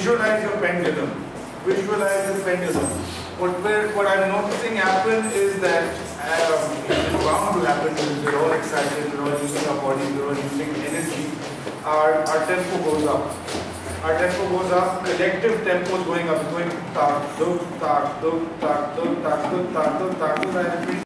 visualize your pendulum. Visualize the pendulum. What I'm noticing happen is that it's bound to happen because we're all excited, we're all using our body, we're all using energy. Our tempo goes up. Our tempo goes up, collective tempo is going up, it's going tak, duk, tak, duk, tak, duk, tak, duk, tak, duk, tak, duk, tak,